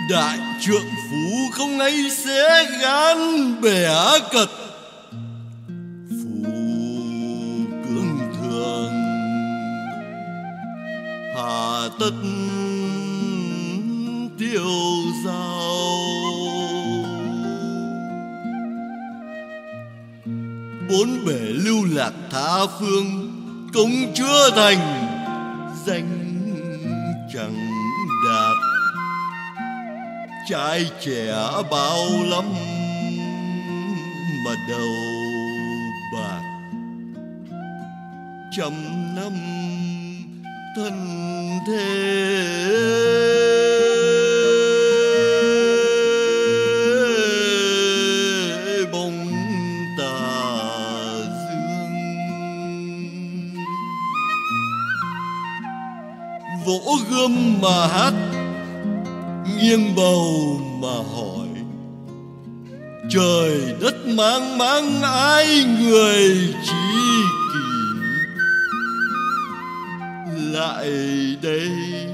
đại trượng phú không ấy xé gan bẻ cật, phù cương thường hà tất tiêu dao. Bốn bể lưu lạc tha phương, công chưa thành danh chẳng đạt. Trai trẻ bao lắm mà đầu bạc, trăm năm thân thế bóng tà dương. Vỗ gươm mà hát, nghiêng bầu mà hỏi, trời đất mang máng ai người chi kỷ. Lại đây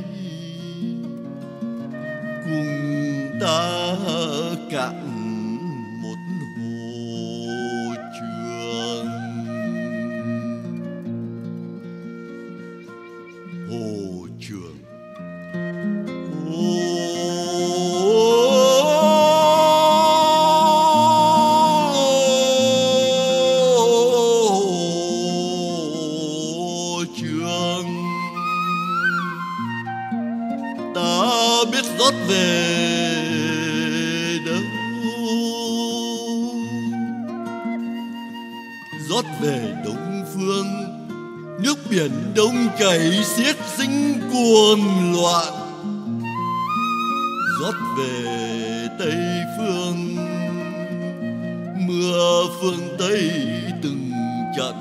cùng ta cạn một hồ Trường. Hồ Trường, biết rót về đâu, rót về Đông Phương. Nước biển đông chảy xiết sinh cuồng loạn, rót về Tây Phương. Mưa phương Tây từng trận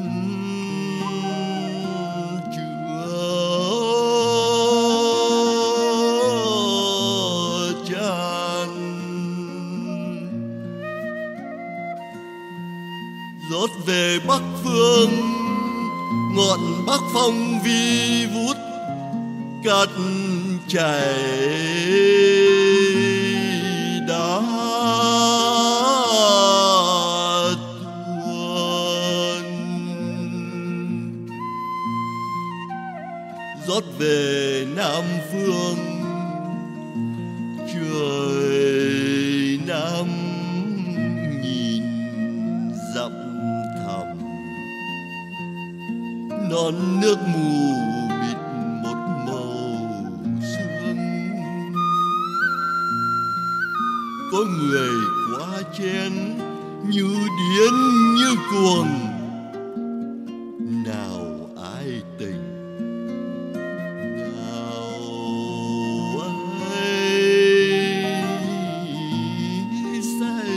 rót về Bắc Phương. Ngọn Bắc Phong vi vút cát chảy đá tuôn, rót về Nam Phương. Trời Nam nhìn dặm thẳm, non nước mù bịt một màu sương. Có người quá chen như điên như cuồng, nào ai tình nào ai say.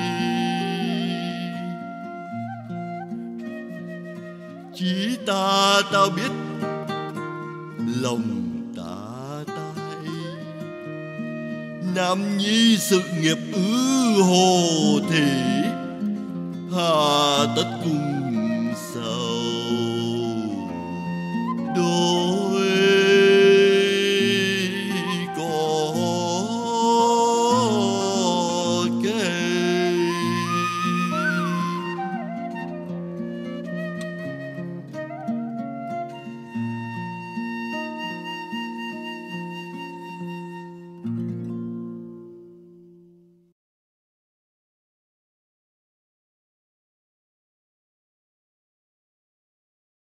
Chỉ ta biết lòng ta tai, nam nhi sự nghiệp ư hồ thị, hà tất cùng